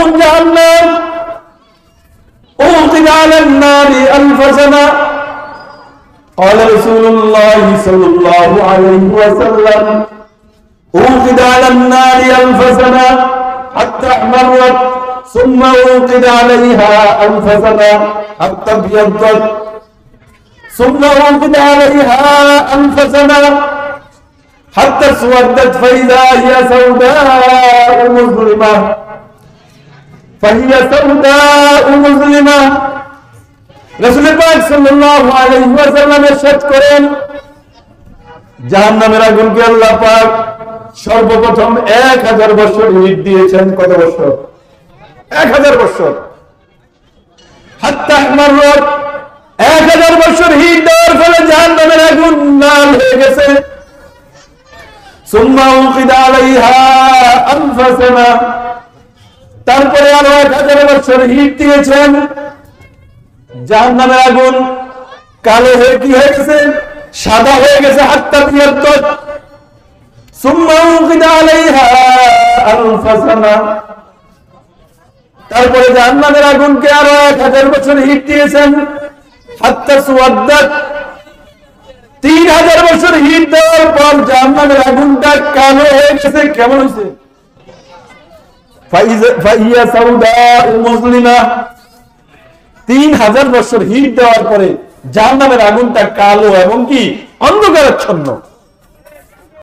আগুন জাহান্নাম উকিদ আলান নারি আলফ সানা قال رسول الله صلى الله عليه وسلم أوقد على النار ألف سنة حتى احمرت ثم أوقد عليها ألف سنة حتى ابيضت ثم أوقد عليها ألف سنة حتى اسودت فإذا هي سوداء مظلمة فهي سوداء مظلمة রাসূল পাক সাল্লাল্লাহু আলাইহি ওয়াসাল্লাম ইরশাদ করেন জাহান্নামের আগুনকে আল্লাহ পাক সর্বপ্রথম 1000 বছর হিট দিয়েছেন। কত বছর? 1000 বছর। হাত্তা মাররাত 1000 বছর হিট দেওয়ার ফলে জাহান্নামের আগুন লাল হয়ে গেছে। সুম্মা উকিদা আলাইহা আলফ সানা, তারপরে আরো 1000 বছর হিট দিয়েছেন। জাহান্নামের আগুন কালো হয়ে কি হয়ে গেছে? সাদা হয়ে গেছে। হাত্তা বিয়াদ্দাত সুম্মা উকিদা আলাইহা আলফ সানা, তারপরে জাহান্নামের আগুনকে আরো 1000 বছর হিট দিয়েছেন। হাত্তা সুওয়াদ্দাত 3000 বছর হিট দেওয়ার পর জাহান্নামের আগুনটা কালো হয়ে গেছে। কেমন হয়েছে? ফাইয়া সাউদাউ মুজলিমা, 3000 বছর হিট দেওয়ার পরে জাহান্নামের আগুনটা কালো এবং কি অন্ধকারাচ্ছন্ন।